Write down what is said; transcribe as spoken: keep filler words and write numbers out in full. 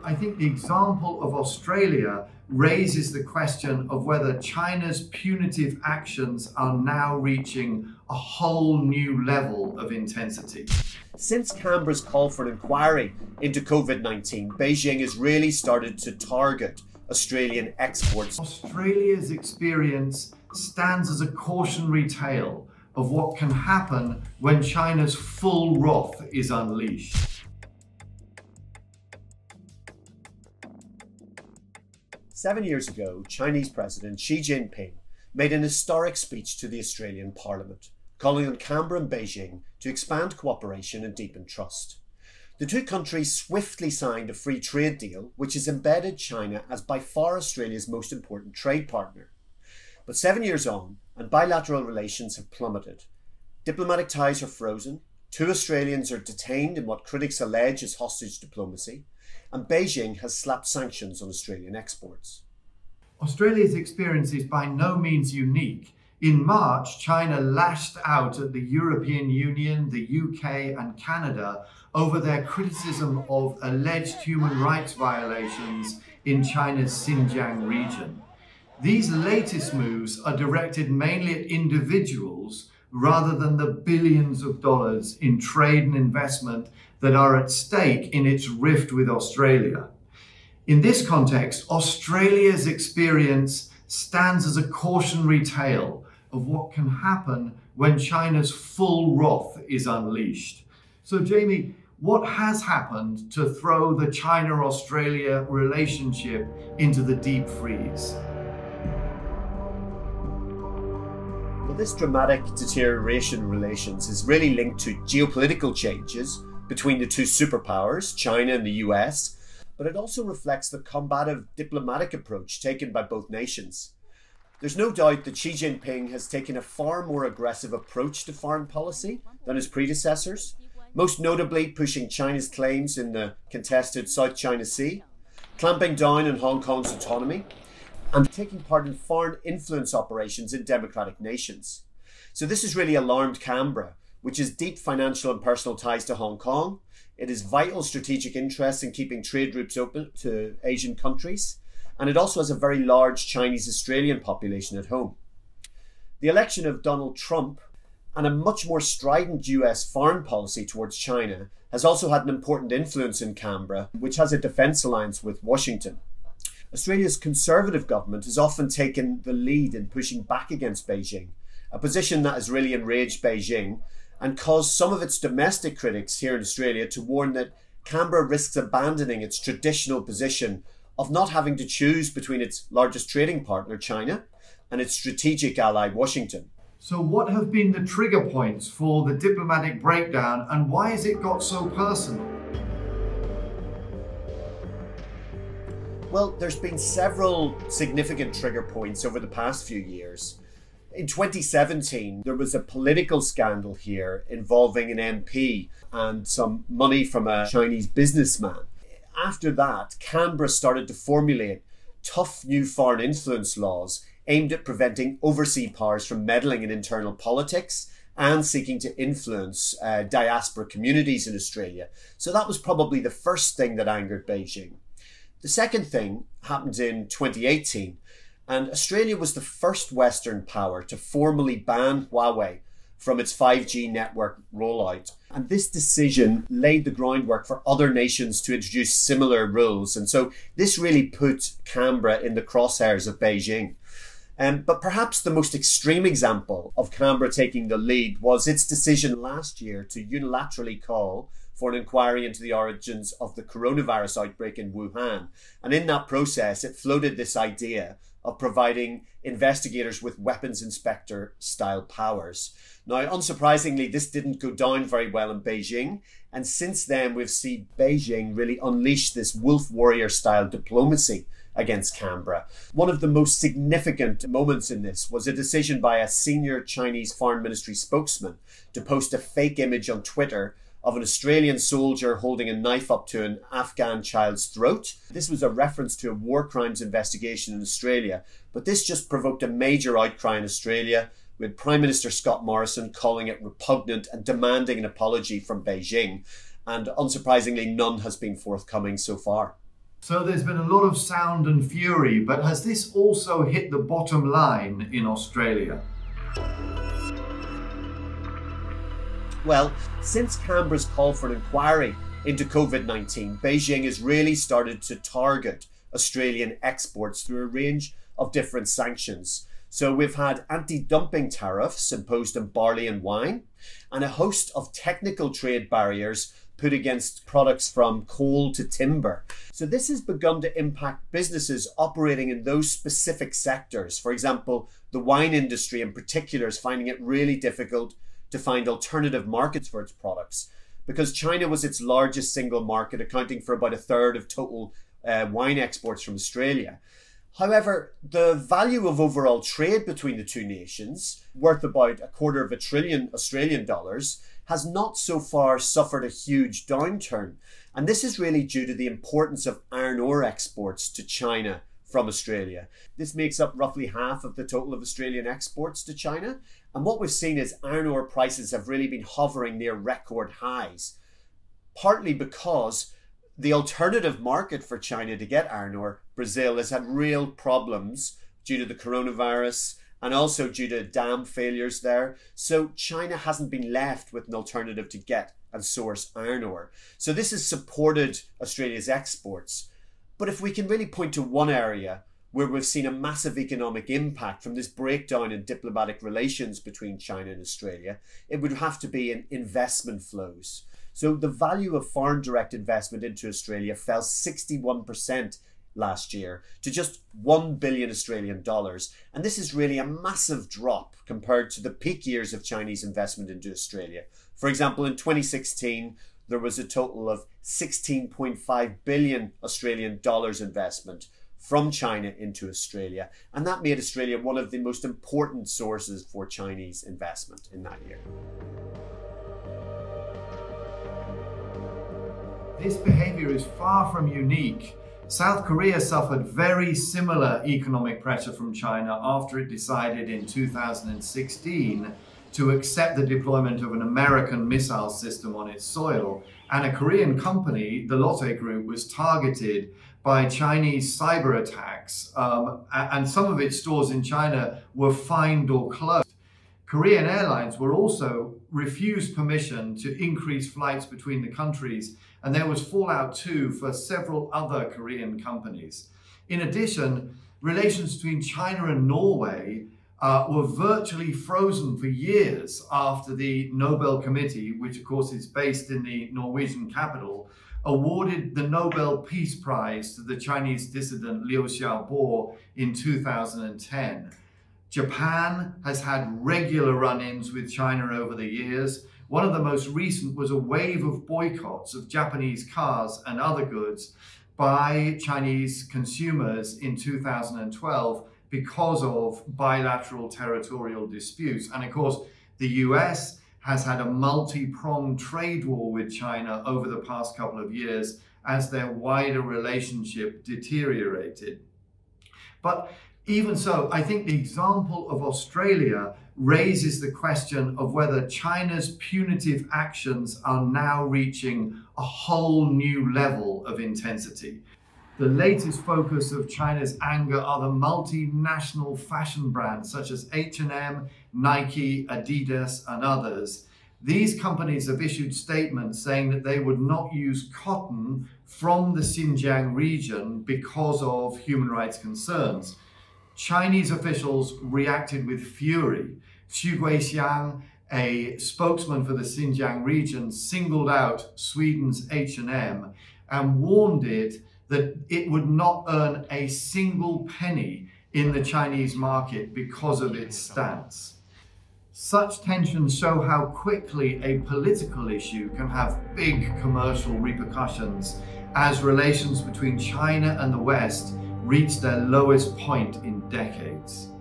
I think the example of Australia raises the question of whether China's punitive actions are now reaching a whole new level of intensity. Since Canberra's call for an inquiry into COVID nineteen, Beijing has really started to target Australian exports. Australia's experience stands as a cautionary tale of what can happen when China's full wrath is unleashed. Seven years ago, Chinese President Xi Jinping made an historic speech to the Australian Parliament, calling on Canberra and Beijing to expand cooperation and deepen trust. The two countries swiftly signed a free trade deal, which has embedded China as by far Australia's most important trade partner. But seven years on, and bilateral relations have plummeted. Diplomatic ties are frozen, two Australians are detained in what critics allege is hostage diplomacy, and Beijing has slapped sanctions on Australian exports. Australia's experience is by no means unique. In March, China lashed out at the European Union, the U K and Canada over their criticism of alleged human rights violations in China's Xinjiang region. These latest moves are directed mainly at individuals rather than the billions of dollars in trade and investment that are at stake in its rift with Australia. In this context, Australia's experience stands as a cautionary tale of what can happen when China's full wrath is unleashed. So, Jamie, what has happened to throw the China-Australia relationship into the deep freeze? Well, this dramatic deterioration in relations is really linked to geopolitical changes between the two superpowers, China and the U S, but it also reflects the combative diplomatic approach taken by both nations. There's no doubt that Xi Jinping has taken a far more aggressive approach to foreign policy than his predecessors, most notably pushing China's claims in the contested South China Sea, clamping down on Hong Kong's autonomy, and taking part in foreign influence operations in democratic nations. So this has really alarmed Canberra, which has deep financial and personal ties to Hong Kong. It has vital strategic interests in keeping trade routes open to Asian countries. And it also has a very large Chinese-Australian population at home. The election of Donald Trump and a much more strident U S foreign policy towards China has also had an important influence in Canberra, which has a defence alliance with Washington. Australia's Conservative government has often taken the lead in pushing back against Beijing, a position that has really enraged Beijing and caused some of its domestic critics here in Australia to warn that Canberra risks abandoning its traditional position of not having to choose between its largest trading partner, China, and its strategic ally, Washington. So what have been the trigger points for the diplomatic breakdown, and why has it got so personal? Well, there's been several significant trigger points over the past few years. In twenty seventeen, there was a political scandal here involving an M P and some money from a Chinese businessman. After that, Canberra started to formulate tough new foreign influence laws aimed at preventing overseas powers from meddling in internal politics and seeking to influence uh, diaspora communities in Australia. So that was probably the first thing that angered Beijing. The second thing happened in twenty eighteen, and Australia was the first Western power to formally ban Huawei from its five G network rollout. And this decision laid the groundwork for other nations to introduce similar rules. And so this really put Canberra in the crosshairs of Beijing. Um, but perhaps the most extreme example of Canberra taking the lead was its decision last year to unilaterally call for an inquiry into the origins of the coronavirus outbreak in Wuhan. And in that process, it floated this idea of providing investigators with weapons inspector style powers. Now, unsurprisingly, this didn't go down very well in Beijing. And since then, we've seen Beijing really unleash this wolf warrior style diplomacy against Canberra. One of the most significant moments in this was a decision by a senior Chinese Foreign Ministry spokesman to post a fake image on Twitter of an Australian soldier holding a knife up to an Afghan child's throat. This was a reference to a war crimes investigation in Australia, but this just provoked a major outcry in Australia, with Prime Minister Scott Morrison calling it repugnant and demanding an apology from Beijing. And unsurprisingly, none has been forthcoming so far. So there's been a lot of sound and fury, but has this also hit the bottom line in Australia? Well, since Canberra's call for an inquiry into COVID nineteen, Beijing has really started to target Australian exports through a range of different sanctions. So we've had anti-dumping tariffs imposed on barley and wine, and a host of technical trade barriers put against products from coal to timber. So this has begun to impact businesses operating in those specific sectors. For example, the wine industry in particular is finding it really difficult to find alternative markets for its products, because China was its largest single market, accounting for about a third of total uh, wine exports from Australia. However, the value of overall trade between the two nations, worth about a quarter of a trillion Australian dollars, has not so far suffered a huge downturn. And this is really due to the importance of iron ore exports to China from Australia. This makes up roughly half of the total of Australian exports to China. And what we've seen is iron ore prices have really been hovering near record highs, partly because the alternative market for China to get iron ore, Brazil, has had real problems due to the coronavirus and also due to dam failures there. So China hasn't been left with an alternative to get and source iron ore. So this has supported Australia's exports. But if we can really point to one area where we've seen a massive economic impact from this breakdown in diplomatic relations between China and Australia, it would have to be in investment flows. So the value of foreign direct investment into Australia fell sixty-one percent last year to just one billion Australian dollars. And this is really a massive drop compared to the peak years of Chinese investment into Australia. For example, in twenty sixteen, there was a total of sixteen point five billion Australian dollars investment from China into Australia. And that made Australia one of the most important sources for Chinese investment in that year. This behavior is far from unique. South Korea suffered very similar economic pressure from China after it decided in two thousand sixteen to accept the deployment of an American missile system on its soil. And a Korean company, the Lotte Group, was targeted by Chinese cyber attacks, um, and some of its stores in China were fined or closed. Korean airlines were also refused permission to increase flights between the countries, and there was fallout too for several other Korean companies. In addition, relations between China and Norway uh, were virtually frozen for years after the Nobel Committee, which of course is based in the Norwegian capital, awarded the Nobel Peace Prize to the Chinese dissident Liu Xiaobo in two thousand ten. Japan has had regular run-ins with China over the years. One of the most recent was a wave of boycotts of Japanese cars and other goods by Chinese consumers in two thousand twelve because of bilateral territorial disputes. And of course, the U S has had a multi-pronged trade war with China over the past couple of years as their wider relationship deteriorated. But even so, I think the example of Australia raises the question of whether China's punitive actions are now reaching a whole new level of intensity. The latest focus of China's anger are the multinational fashion brands such as H and M, Nike, Adidas, and others. These companies have issued statements saying that they would not use cotton from the Xinjiang region because of human rights concerns. Chinese officials reacted with fury. Xu Guixiang, a spokesman for the Xinjiang region, singled out Sweden's H and M and warned it that it would not earn a single penny in the Chinese market because of its stance. Such tensions show how quickly a political issue can have big commercial repercussions as relations between China and the West reached their lowest point in decades.